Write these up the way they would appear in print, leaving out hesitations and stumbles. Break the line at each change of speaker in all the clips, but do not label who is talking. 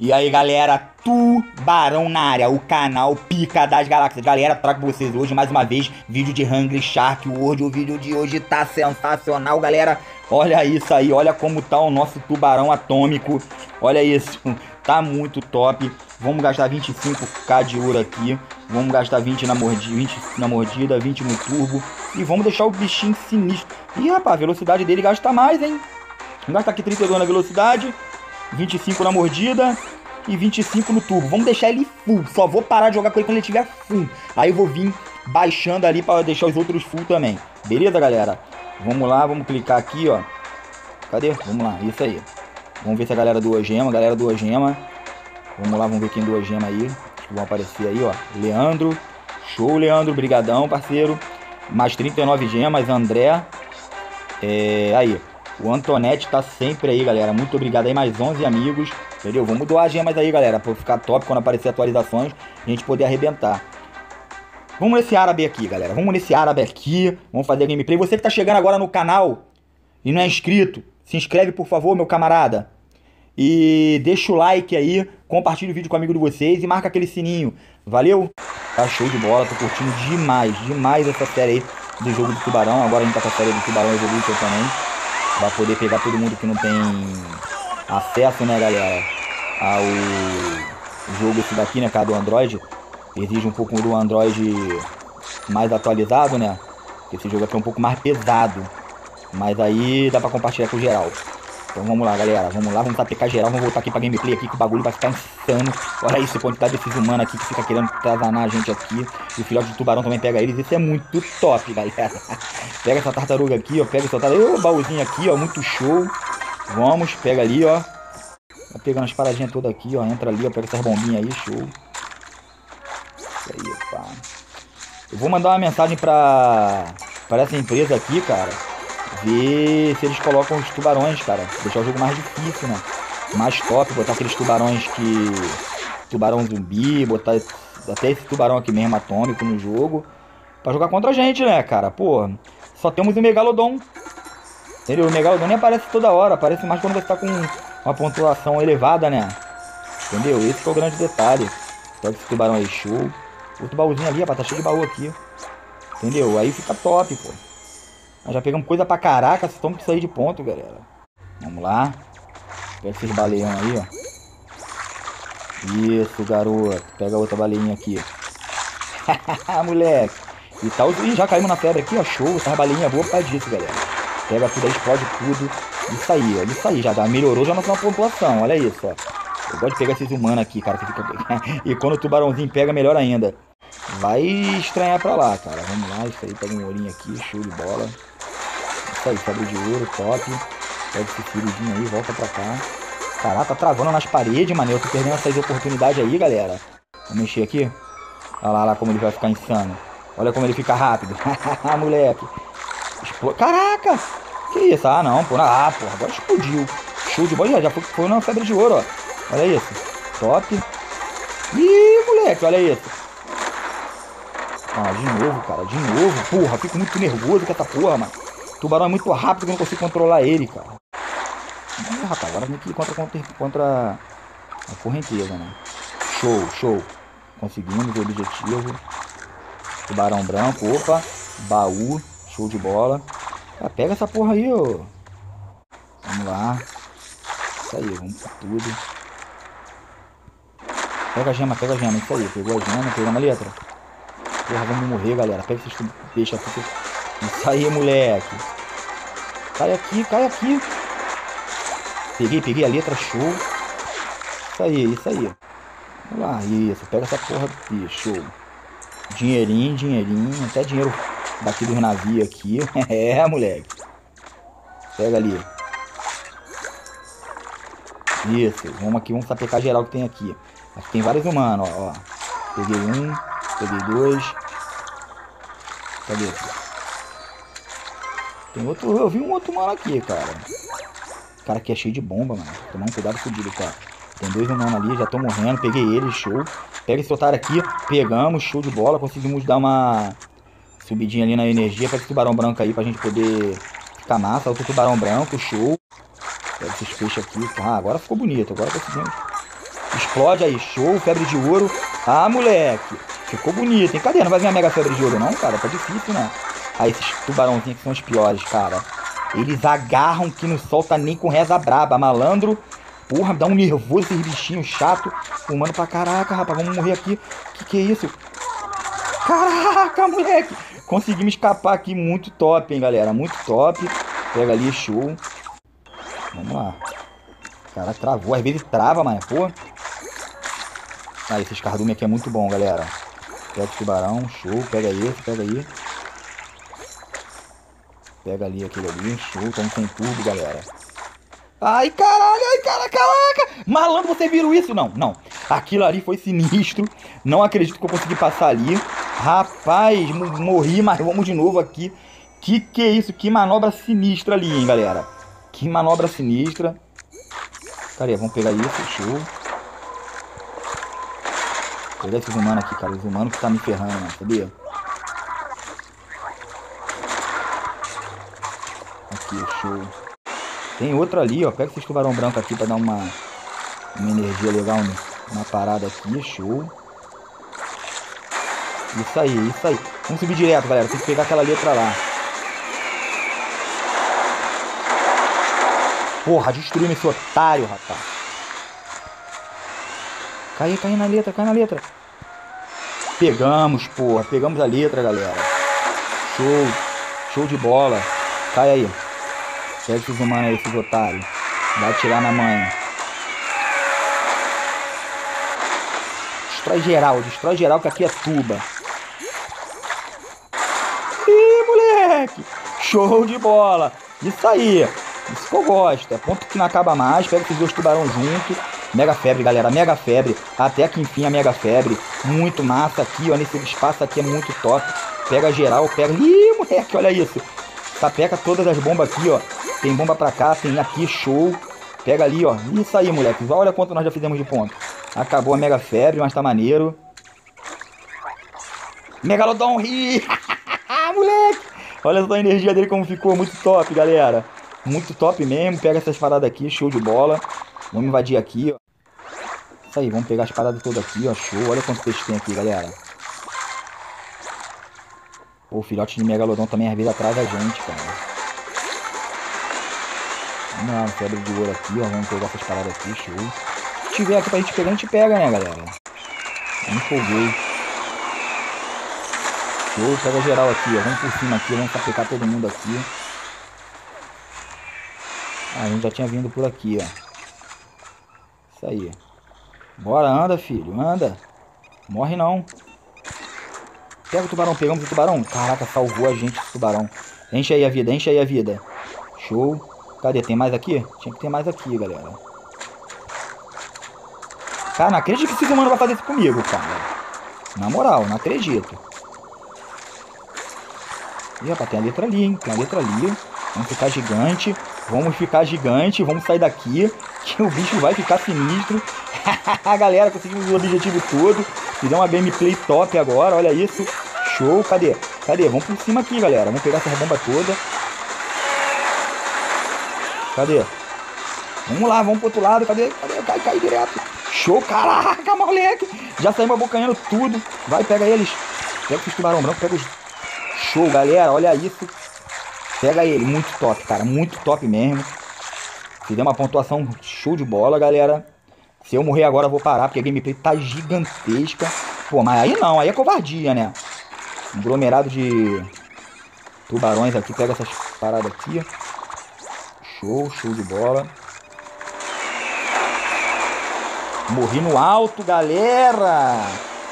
E aí galera, Tubarão na área, o canal Pica das Galáxias. Galera, trago pra vocês hoje mais uma vez vídeo de Hungry Shark World. O vídeo de hoje tá sensacional, galera. Olha isso aí, olha como tá o nosso tubarão atômico. Olha isso, tá muito top. Vamos gastar 25k de ouro aqui. Vamos gastar 20 na mordida, 20 no turbo. E vamos deixar o bichinho sinistro. Ih, rapaz, a velocidade dele gasta mais, hein? Vamos gastar aqui 32 na velocidade, 25 na mordida e 25 no turbo. Vamos deixar ele full. Só vou parar de jogar com ele quando ele estiver full. Aí eu vou vir baixando ali para deixar os outros full também. Beleza, galera? Vamos lá, vamos clicar aqui, ó. Cadê? Vamos lá, isso aí. Vamos ver se a galera doa gema. Galera doa gema. Vamos lá, vamos ver quem doa gema aí. Acho que vão aparecer aí, ó. Leandro. Show, Leandro. Brigadão, parceiro. Mais 39 gemas, André. Aí. O Antonete tá sempre aí, galera. Muito obrigado aí, mais 11 amigos. Entendeu? Vamos doar gemas aí, galera, pra ficar top quando aparecer atualizações, a gente poder arrebentar. Vamos nesse árabe aqui, galera. Vamos nesse árabe aqui. Vamos fazer a gameplay. Você que tá chegando agora no canal e não é inscrito, se inscreve, por favor, meu camarada. E deixa o like aí, compartilha o vídeo com o amigo de vocês e marca aquele sininho. Valeu? Tá show de bola, tô curtindo demais, demais essa série aí do jogo do Tubarão. Agora a gente tá com a série do Tubarão Evolution também. Vai poder pegar todo mundo que não tem acesso, né, galera, ao jogo esse daqui, né, cara, do Android. Exige um pouco do Android mais atualizado, né. Esse jogo aqui é um pouco mais pesado. Mas aí dá pra compartilhar com geral. Então vamos lá, galera. Vamos lá, vamos tapecar geral. Vamos voltar aqui pra gameplay aqui, que o bagulho vai ficar insano. Olha isso, a quantidade desses humanos aqui que fica querendo trazanar a gente aqui. E o filhote de tubarão também pega eles. Isso é muito top, galera. Pega essa tartaruga aqui, ó. Pega essa tartaruga. O baúzinho aqui, ó. Muito show. Vamos, pega ali, ó. Vai pegando as paradinhas todas aqui, ó. Entra ali, ó. Pega essas bombinhas aí, show. Isso aí, pá. Eu vou mandar uma mensagem pra essa empresa aqui, cara. Ver se eles colocam os tubarões, cara. Deixar o jogo mais difícil, né? Mais top. Botar aqueles tubarões que... Tubarão zumbi. Botar até esse tubarão aqui mesmo, atômico, no jogo. Pra jogar contra a gente, né, cara? Pô, só temos o Megalodon. Entendeu? O Megalodon nem aparece toda hora. Aparece mais quando você tá com uma pontuação elevada, né? Entendeu? Esse que é o grande detalhe. Pega esse tubarão aí, show. Outro baúzinho ali, rapaz. Tá cheio de baú aqui. Entendeu? Aí fica top, pô. Nós já pegamos coisa pra caraca, só temos que sair de ponto, galera. Vamos lá. Pega esses baleião aí, ó. Isso, garoto. Pega outra baleinha aqui. Moleque. E tal. Ih, já caímos na febre aqui, ó. Show. Essa baleinha boa por causa disso, galera. Pega tudo aí, explode tudo. Isso aí, ó. Isso aí. Já melhorou já nossa pontuação. Olha isso, ó. Eu gosto de pegar esses humanos aqui, cara. Que fica... E quando o tubarãozinho pega, melhor ainda. Vai estranhar pra lá, cara. Vamos lá. Isso aí. Pega um ourinho aqui. Show de bola. Isso aí, febre de ouro, top. Pega esse filhozinho aí, volta pra cá. Caraca, tá travando nas paredes, mano. Eu tô perdendo essas oportunidades aí, galera. Vou mexer aqui. Olha lá como ele vai ficar insano. Olha como ele fica rápido. Moleque. Caraca! Que isso? Ah, não, pô. Ah, pô, agora explodiu. Show de bola. Já foi uma febre de ouro, ó. Olha isso. Top. Ih, moleque, olha isso. Ah, de novo, cara. De novo. Porra, fico muito nervoso com essa porra, mano. O tubarão é muito rápido que eu não consigo controlar ele, cara. Rapaz, agora tem que ir contra a correnteza, né? Show, show. Conseguimos o objetivo. Tubarão branco, opa. Baú, show de bola. Ah, pega essa porra aí, ó. Vamos lá. Isso aí, vamos por tudo. Pega a gema, isso aí. Pegou a gema, pegamos a letra. Porra, vamos morrer, galera. Pega esses peixes aqui. Isso aí, moleque. Cai aqui, cai aqui. Peguei a letra, show. Isso aí. Vamos lá, isso. Pega essa porra aqui, show. Dinheirinho. Até dinheiro daqui dos navios aqui. É, moleque. Pega ali. Isso. Vamos aqui, vamos sapecar geral que tem aqui. Aqui tem vários humanos, ó. Peguei um, peguei dois. Cadê? Tem outro, eu vi um outro humano aqui, cara. O cara aqui é cheio de bomba, mano. Tomar um cuidado fodido, cara. Tem dois humanos ali, já tô morrendo. Peguei ele, show. Pega esse otário aqui, pegamos, show de bola. Conseguimos dar uma subidinha ali na energia. Pega esse tubarão branco aí pra gente poder ficar massa. Outro tubarão branco, show. Pega esses peixes aqui. Ah, agora ficou bonito, agora conseguimos Explode aí, show, febre de ouro. Ah, moleque. Ficou bonito, hein? Cadê? Não vai vir a mega febre de ouro, não, cara? Tá difícil, né? Ah, esses tubarãozinhos que são os piores, cara. Eles agarram que não solta nem com reza braba. Malandro. Porra, dá um nervoso esses bichinhos chato. Fumando pra caraca, rapaz. Vamos morrer aqui. Que é isso? Caraca, moleque. Conseguimos escapar aqui. Muito top, hein, galera. Muito top. Pega ali, show. Vamos lá. Cara, travou. Às vezes trava, mas, pô. Ah, esse cardume aqui é muito bom, galera. Pega o tubarão, show. Pega esse, pega aí. Pega ali, aquele ali, show. Estamos sem turbo, galera. Ai, caralho, ai, caraca. Malandro, você viu isso? Não, não. Aquilo ali foi sinistro. Não acredito que eu consegui passar ali. Rapaz, morri, mas vamos de novo aqui. Que é isso? Que manobra sinistra ali, hein, galera. Que manobra sinistra. Cadê? Vamos pegar isso, show. Vou pegar esses humanos aqui, cara. Os humanos que tá me ferrando, né? Sabia? Aqui, show. Tem outro ali, ó. Pega esses tubarão branco aqui pra dar uma energia legal na parada aqui. Show. Isso aí, isso aí. Vamos subir direto, galera. Tem que pegar aquela letra lá. Porra, destruindo esse otário, rapaz. Cai na letra, cai na letra. Pegamos, porra. Pegamos a letra, galera. Show. Show de bola. Cai aí. Pega esses humanos aí, esses otários. Vai atirar na manha. Destrói geral que aqui é tuba. Ih, moleque. Show de bola. Isso aí. Isso que eu gosto. É ponto que não acaba mais. Pega esses dois tubarão junto. Mega febre, galera. Mega febre. Até que enfim a mega febre. Muito massa aqui, ó. Nesse espaço aqui é muito top. Pega geral, pega... Ih, moleque, olha isso. Sapeca todas as bombas aqui, ó. Tem bomba pra cá, tem aqui, show. Pega ali, ó. Isso aí, moleque. Olha quanto nós já fizemos de ponto. Acabou a mega febre, mas tá maneiro. Megalodon, ri! Moleque! Olha só a energia dele como ficou. Muito top, galera. Muito top mesmo. Pega essas paradas aqui, show de bola. Vamos invadir aqui, ó. Isso aí, vamos pegar as paradas todas aqui, ó. Show. Olha quanto peixe tem aqui, galera. Pô, o filhote de megalodon também às vezes atrás da gente, cara. Vamos lá, febre de ouro aqui, ó. Vamos pegar essas paradas aqui, show. Se tiver aqui pra gente pegar, a gente pega, né, galera? Me empolguei. Show, pega geral aqui, ó. Vamos por cima aqui, vamos sapecar todo mundo aqui. Ah, a gente já tinha vindo por aqui, ó. Isso aí. Bora, anda, filho, anda. Morre não. Pega o tubarão, pegamos o tubarão. Caraca, salvou a gente esse tubarão. Enche aí a vida, enche aí a vida. Show. Cadê? Tem mais aqui? Tinha que ter mais aqui, galera. Cara, não acredito que esse humano vai fazer isso comigo, cara. Na moral, não acredito. Ih, rapaz, tem a letra ali, hein? Tem a letra ali. Vamos ficar gigante. Vamos ficar gigante. Vamos sair daqui. Que o bicho vai ficar sinistro. Galera, conseguimos o objetivo todo. Fizemos uma gameplay top agora. Olha isso. Show. Cadê? Cadê? Vamos por cima aqui, galera. Vamos pegar essa bomba toda. Cadê? Vamos lá, vamos pro outro lado. Cadê? Cadê? Cai direto. Show. Caraca, moleque. Já saímos abocanhando tudo. Vai, pega eles. Pega esses tubarão branco. Pega os... Show, galera. Olha isso. Pega ele. Muito top, cara. Muito top mesmo. Fizemos uma pontuação show de bola, galera. Se eu morrer agora, eu vou parar, porque a gameplay tá gigantesca. Pô, mas aí não. Aí é covardia, né? Um aglomerado de tubarões aqui. Pega essas paradas aqui. Show, show de bola. Morri no alto, galera.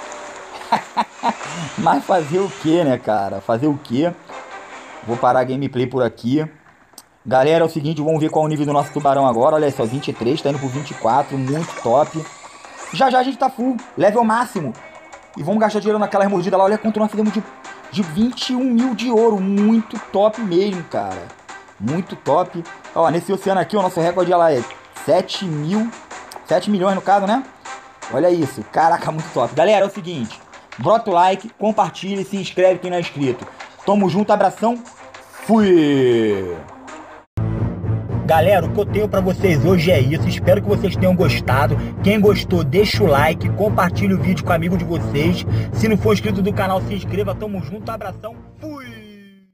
Mas fazer o que, né, cara? Fazer o que? Vou parar a gameplay por aqui. Galera, é o seguinte, vamos ver qual é o nível do nosso tubarão agora. Olha só, 23, tá indo pro 24, muito top. Já já a gente tá full, level máximo. E vamos gastar dinheiro naquelas mordidas lá. Olha quanto nós fizemos de 21 mil de ouro. Muito top mesmo, cara. Muito top. Ó, nesse oceano aqui, o nosso recorde lá é 7 milhões no caso, né? Olha isso, caraca, muito top. Galera, é o seguinte, bota o like, compartilha e se inscreve quem não é inscrito. Tamo junto, abração, fui! Galera, o que eu tenho pra vocês hoje é isso. Espero que vocês tenham gostado. Quem gostou, deixa o like, compartilha o vídeo com o amigo de vocês. Se não for inscrito do canal, se inscreva. Tamo junto, abração, fui!